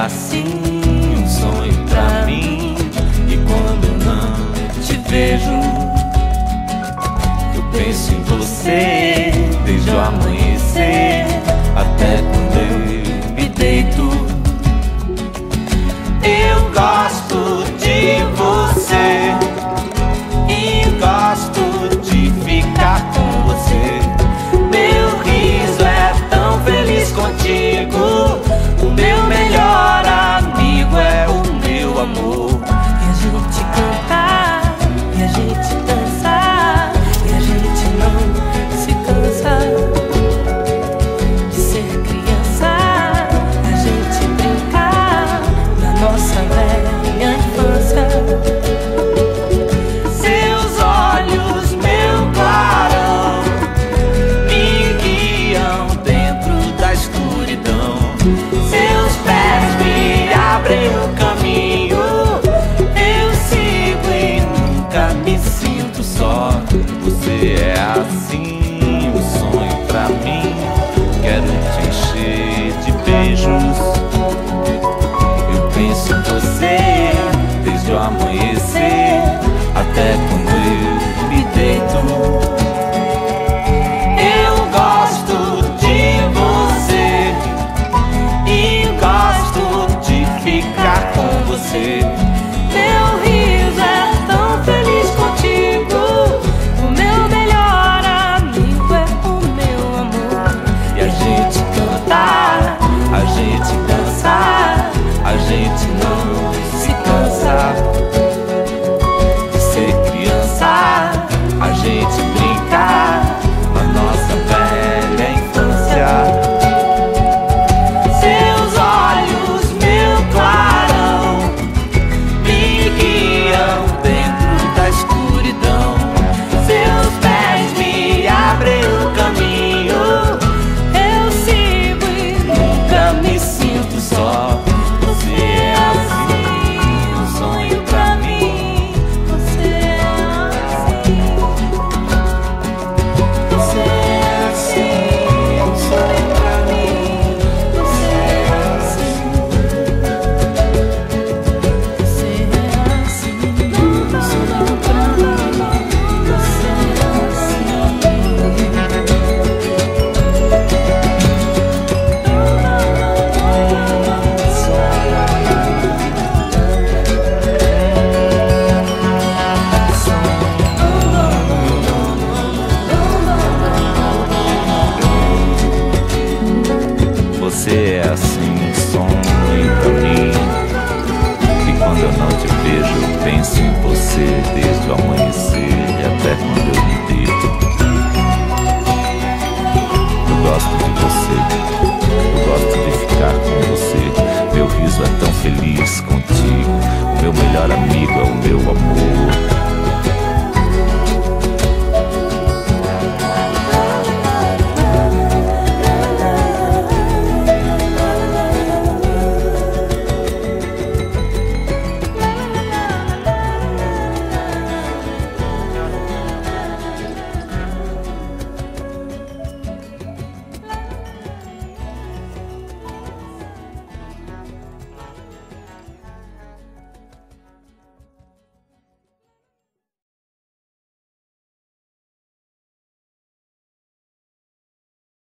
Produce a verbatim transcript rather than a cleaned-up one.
assim um sonho pra mim. E quando eu não te vejo, eu penso em você desde o amanhecer até quando eu me deito. Eu gosto de você e gosto de ficar com você. Meu riso é tão feliz contigo. O meu melhor amigo é o meu amor. E a gente cantar, e a gente dançar, e a gente não se cansa de ser criança. A gente brincar na nossa velha infância. Seus olhos, meu clarão, me guiam dentro da escuridão. Seus pés me abrem o caminho. Eu sigo e nunca me sinto só. Você é assim um sonho pra mim. Quero te encher de beijos. Eu penso em você desde o amanhecer até quando eu me deito. Eu gosto de você e gosto de ficar com você. Meu riso é tão feliz contigo. O meu melhor amigo é o meu amor. E a gente cantar, a gente dançar, a gente não se cansa de ser criança. A gente brincar na nossa velha infância. Seus olhos, meu clarão, me guiam dentro da escuridão. Seus pés me abrem o caminho. Eu sigo e nunca me sinto só. Você é assim um sonho pra mim. Você é assim, você é assim, um sonho pra mim. Você é assim, você é assim, um sonho pra mim. Você é Você é assim um sonho pra mim. E quando eu não te vejo, eu penso em você desde o amanhecer e até quando eu me deito. Eu gosto de você